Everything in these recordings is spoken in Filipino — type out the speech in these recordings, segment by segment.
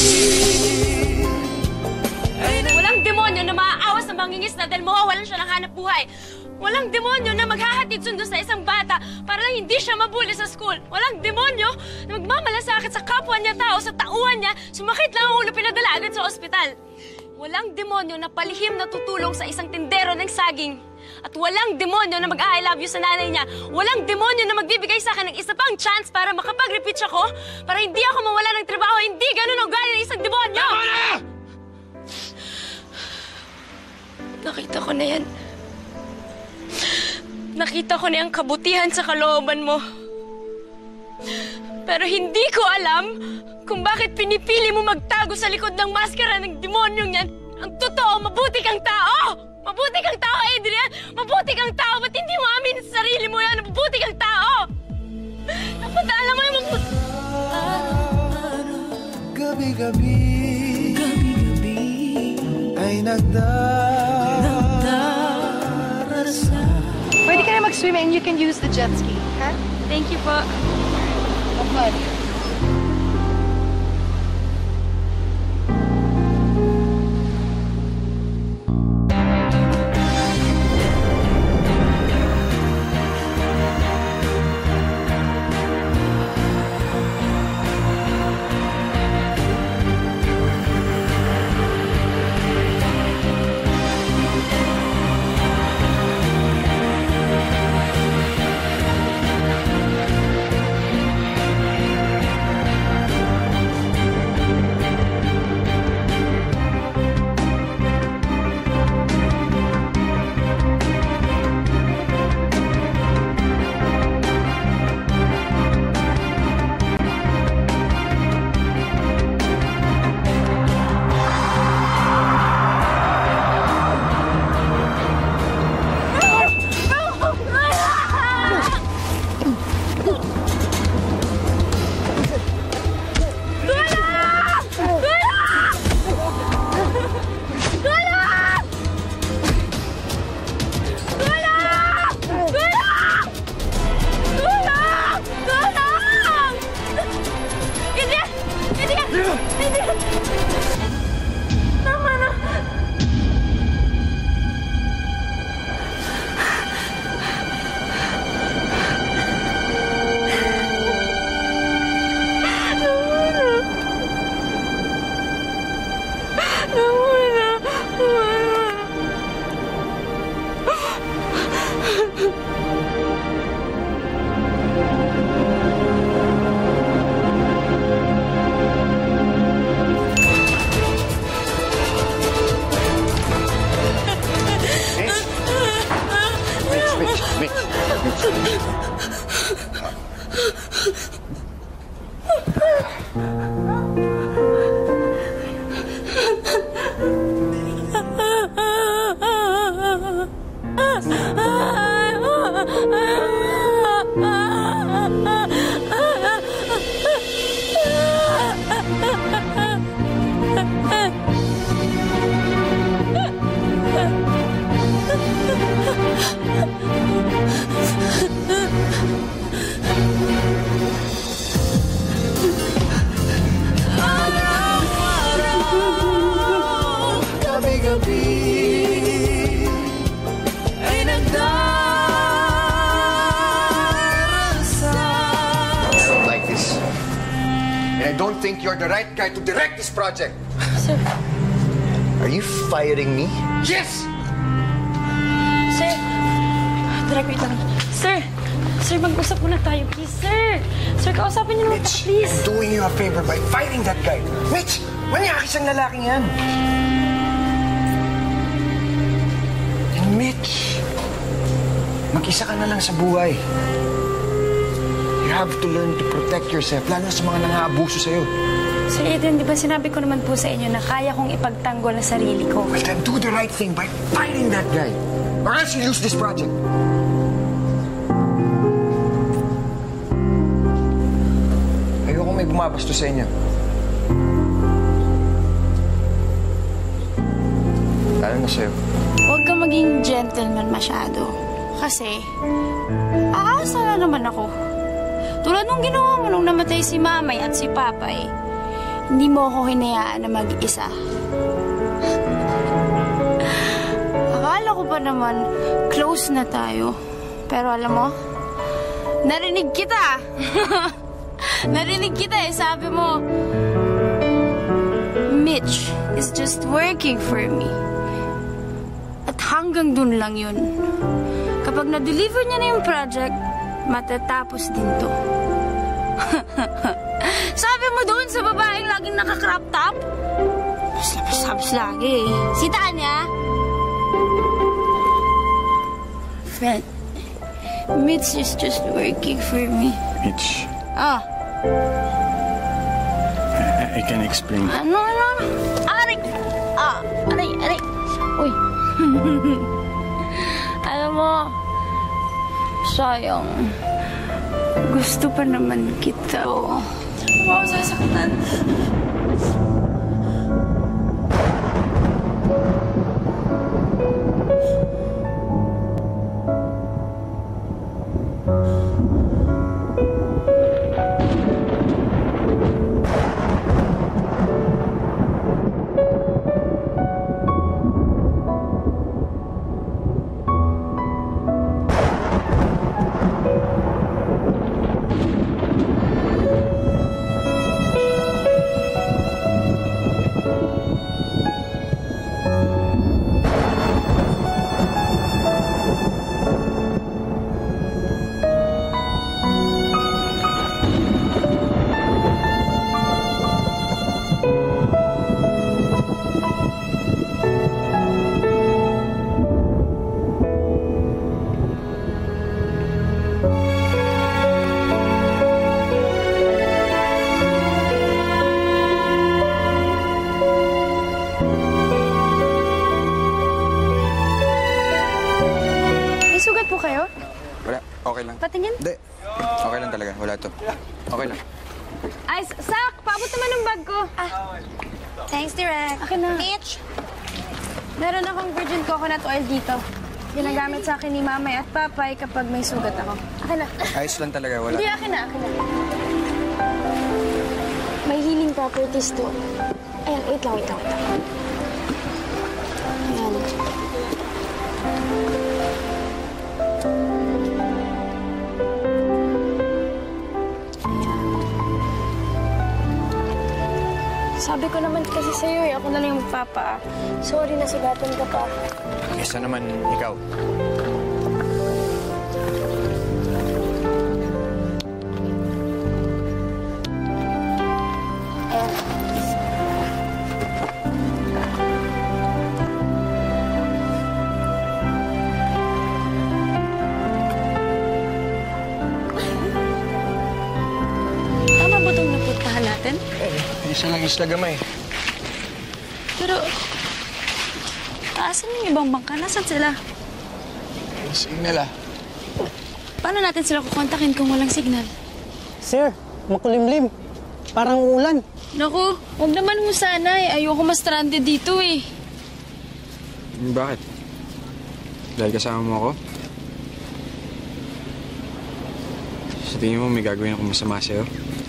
Walang demonyo na maaawas na mangingisda dahil mawawalan siya ng hanap buhay. Walang demonyo na maghahatid sundo sa isang bata para lang hindi siya mabuli sa school. Walang demonyo na magmamalasakit sa kapwa niya tao, sa tauhan niya, sumakit lang ang ulo, pinadala agad sa ospital. Walang demonyo na palihim na tutulong sa isang tindero ng saging. At walang demonyo na mag-I love you sa nanay niya. Walang demonyo na magbibigay sa akin ng isa pang chance para makapag-repeat ako, para hindi ako mawala ng trabaho. Hindi ganun ang ugali ng isang demonyo! Tama na! Nakita ko na yan. Nakita ko na yung kabutihan sa kalooban mo. Pero hindi ko alam kung bakit pinipili mo magtago sa likod ng maskara ng demonyong yan. Ang totoo, mabuti kang tao! Mabuti kang tao, Adrian! Mabuti kang tao! Ba't hindi mo amin sa sarili mo yan? Mabuti kang tao! Dapat alam mo yung mabuti... Gabi-gabi ay nagdarasal. Pwede ka na mag-swim and you can use the jet ski, ha? Thank you po. Have fun. I don't think you're the right guy to direct this project. Sir. Are you firing me? Yes! Sir. Direct, wait lang. Sir. Sir, mag-usap muna tayo, please. Sir. Sir, kausapin niyo naman, please. I'm doing you a favor by fighting that guy. Mitch! Manyakis ang lalaking yan. And Mitch, mag-isa ka na lang sa buhay. You have to learn to protect yourself, lalo sa mga nang-aabuso sa'yo. Sir Eden, di ba sinabi ko naman po sa inyo na kaya kong ipagtanggol ang sarili ko? Well, then do the right thing by fighting that guy. Or else you lose this project. Ayoko may bumabasto sa inyo. Lalo na sa'yo. Huwag ka maging gentleman masyado. Kasi, aasa na naman ako. Tulad nung ginawa mo nung namatay si Mamay at si Papay. hindi mo ako hinayaan na mag-isa. Akala ko pa naman, close na tayo. Pero alam mo, narinig kita. Narinig kita eh. Sabi mo, Mitch is just working for me. At hanggang dun lang yun. Kapag na-deliver niya na yung project, matatapos din to. Sabi mo doon sa babaeng laging naka-crop top? Labas lagi eh. Si Tanya? Friend, Mitch is just working for me. Mitch, Ah, I can explain. ano? Aray! Aray! Uy. Alam mo, sayang. Gusto pa naman kita. Oo. Ako sasaktan. May sugat po kayo? Wala, okay lang. Patingin? Hindi, okay lang talaga. Wala to. Okay lang. Ay, Sak! Paabot naman ng bag ko. Thanks, Direk. Akin na. Mitch. Meron akong virgin coconut oil dito. Ginagamit sa akin ni Mamay at Papay kapag may sugat ako. Akin na. Ayos lang talaga. Wala. Hindi, akin na. May healing properties to. Ayan, wait lang. Ayan. Sabi ko naman kasi sa'yo eh, ako na lang yung magpapa. Sorry, nasugatan ka pa. Isa naman, ikaw. Tama ba itong napuntahan natin? Isa lang isla gamay. Pero, asan yung ibang bangka? Nasaan sila? Signal ah. Paano natin sila kukontakin kung walang signal? Sir, makulimlim. Parang uulan. Naku, huwag naman mo sana eh. Ayoko ma-stranded dito eh. Bakit? Dahil kasama mo ako? Sa tingin mo may gagawin akong masama sa'yo?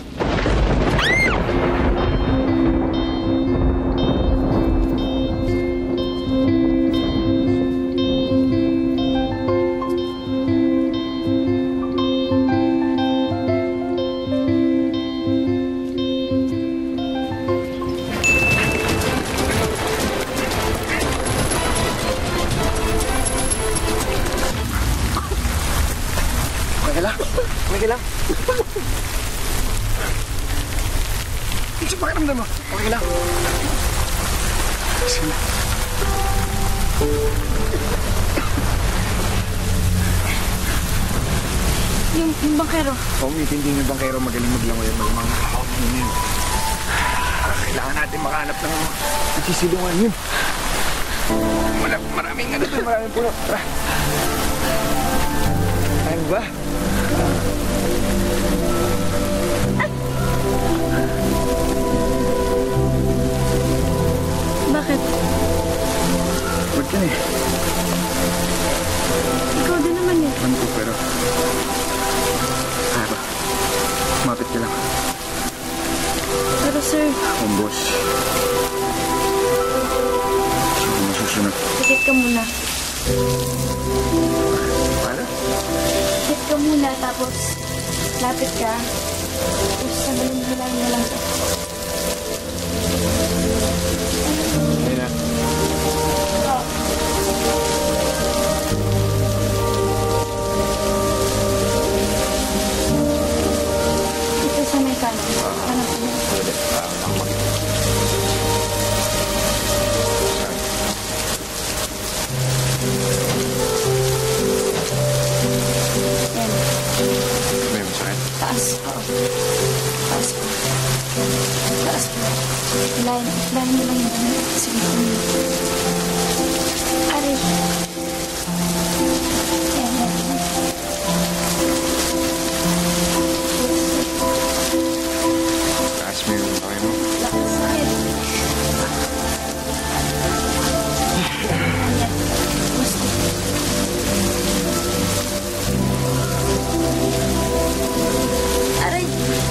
Okay lang. Ito pakiramdam mo. Okay lang. Sige. Yung bangkero. Hindi yung bangkero magaling maglangoy ang mga kahawag yun. Kailangan natin makahanap ng nagsisilungan yun. Maraming puno. Tara. Ano ba? Bakit? Ba't ka na eh? Ikaw din naman yun. Ano ko pero... Ano ba? Kumapit ka lang. Pero sir, Kung boss. Sino masusunod? Tikit ka muna. Paano? Tikit ka muna, tapos lapit ka. Tapos sandalin mo lang sa... Ayun na. Ito sa may kanan. Hanap mo. Yan. May masakit. Taas. Oo. Taas po. Taas po. Hilahin mo lang yung dami. Sige. Aray. Yan. Taas mo yung kamay mo. Sakit. Yan. Gusto. Aray.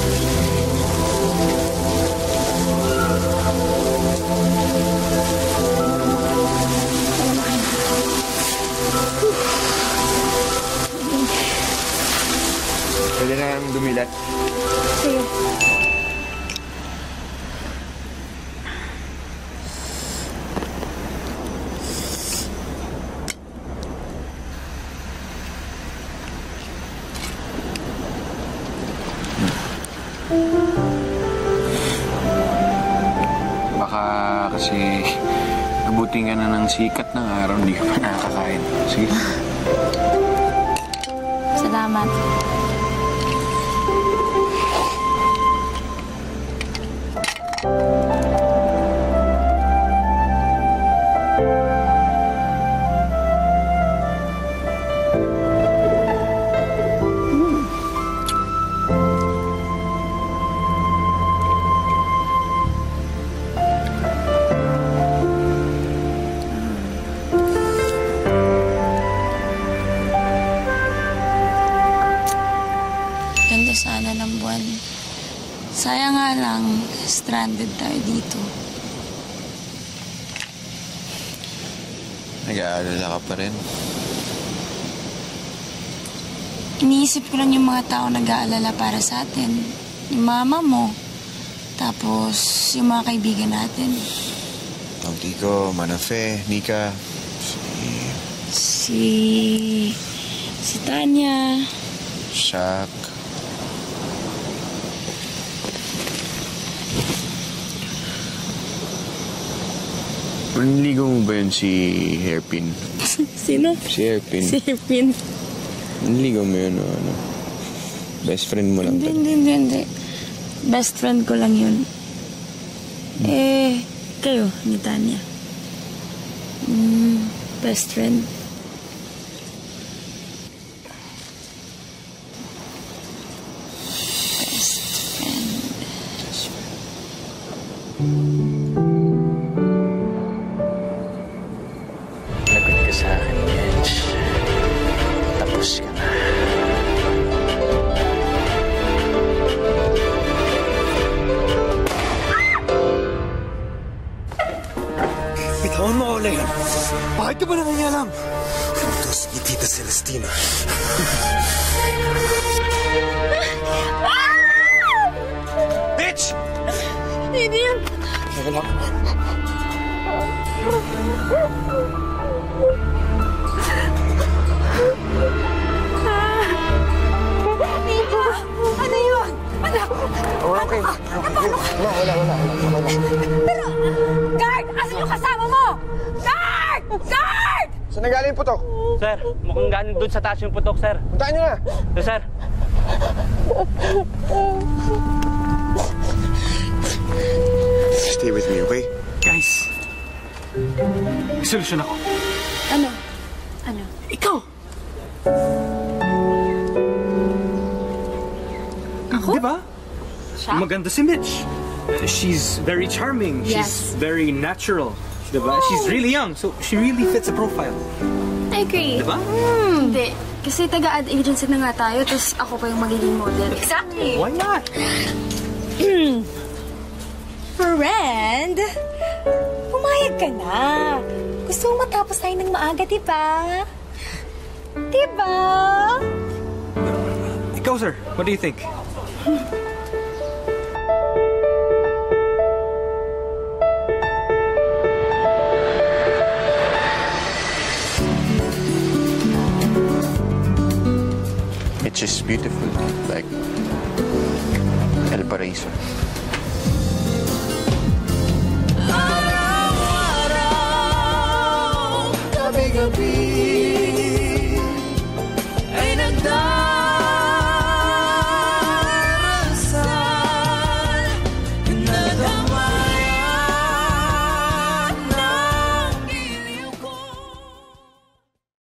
Pwede na lang dumilat. Sige. Baka kasi abutin ka na ng sikat ng araw, hindi ka pa nakakain. Sige. Salamat. Ganda sana ng buwan. Sayang nga lang, stranded tayo dito. Nag-aalala ka pa rin. Iniisip ko lang yung mga tao nag-aalala para sa atin. Yung mama mo. Tapos, yung mga kaibigan natin. Ang Tico, Manafe, Nika, Si Tanya. Shaq. Manligaw mo ba yun si Hairpin? Sino? Si Hairpin. Si Pin. Manligaw mo yun o ano? Best friend mo lang. Hindi. Best friend ko lang yun. Kayo, ni Tanya. Best friend. Best friend. Lagot ka sa akin, Kench. Tapos ka na. Bitawan mo, Ole. Bakit ka ba nangangalam? Utos ni Tita Celestina. Bitch! Hindi yan. Teka lang. Ano yun? Anak! Okay. Wala. Pero, guard! Asan yung kasama mo? Guard! Guard! Saan nagaling yung putok? Sir, mukhang galing doon sa taas yung putok, sir. Puntaan niyo na. Sir. Stay with me, okay? Guys, may solusyon ako. Ano? Ikaw! Ako? Diba? Maganda si Mitch. She's very charming. Yes. She's very natural. Diba? She's really young, so she really fits the profile. I agree. Diba? Hindi. Kasi taga-ad agency na nga tayo, tapos ako pa yung magiging model. Exactly. Why not? Friend, pumayag ka na. Gusto mo matapos tayo ng maaga, diba? Diba? Ikaw, sir, what do you think? It's just beautiful, like El Paraíso. Gabi-gabi